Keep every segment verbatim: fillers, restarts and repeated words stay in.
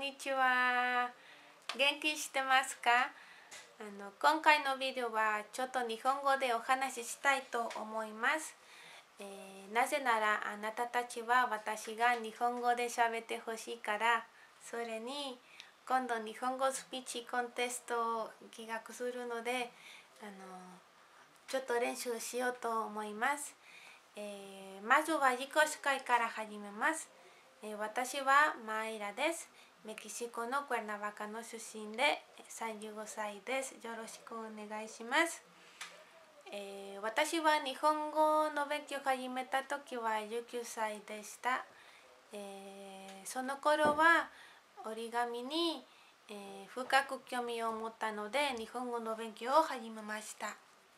にちは。元気してますか？あの今回のビデオはちょっと日本語でお話ししたいと思います。えー、なぜならあなたたちは私が日本語で喋ってほしいから、それに今度日本語スピーチコンテストを企画するので、あのちょっと練習しようと思います。えー、まずは自己紹介から始めます。えー、私はマイラです。メキシコのクエルナバカの出身でさんじゅうごさいです。よろしくお願いします。えー、私は日本語の勉強を始めた時はじゅうきゅうさいでした。えー、その頃は折り紙に、えー、深く興味を持ったので日本語の勉強を始めました。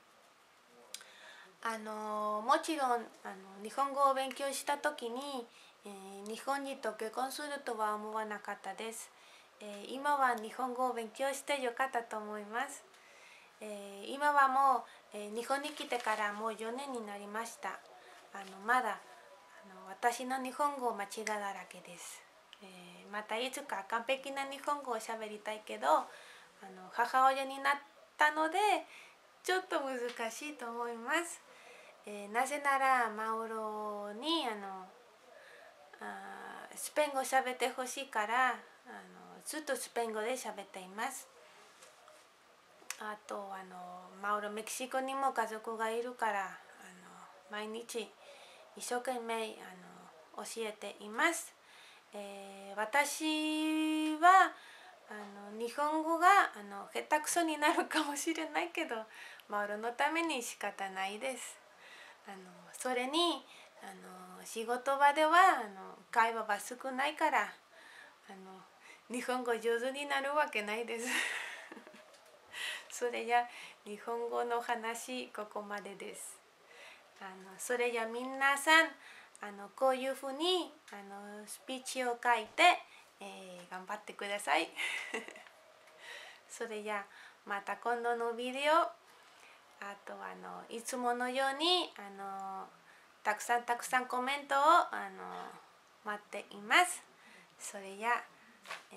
あのもちろんあの日本語を勉強した時に、えー、日本人と結婚するとは思わなかったです。えー、今は日本語を勉強してよかったと思います。えー、今はもう、えー、日本に来てからもうよねんになりました。あのまだあの私の日本語間違いだらけです。えー、またいつか完璧な日本語を喋りたいけど、あの母親になったのでちょっと難しいと思います。えー、なぜならマオロにあのあスペイン語を喋ってほしいからあのずっとスペイン語で喋っています。あとあのマオロメキシコにも家族がいるからあの毎日一生懸命あの教えています。えー、私はあの日本語があの下手くそになるかもしれないけどマオロのために仕方ないです。あのそれにあの仕事場ではあの会話が少ないからあの日本語上手になるわけないです。それじゃ日本語の話ここまでです。あのそれじゃ皆さんあのこういうふうにあのスピーチを書いて、えー、頑張ってください。それじゃまた今度のビデオ、あとあのいつものようにあのたくさんたくさんコメントをあの待っています。それじゃ、え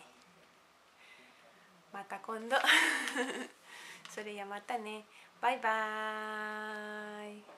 ー、また今度それじゃまたね。バイバーイ。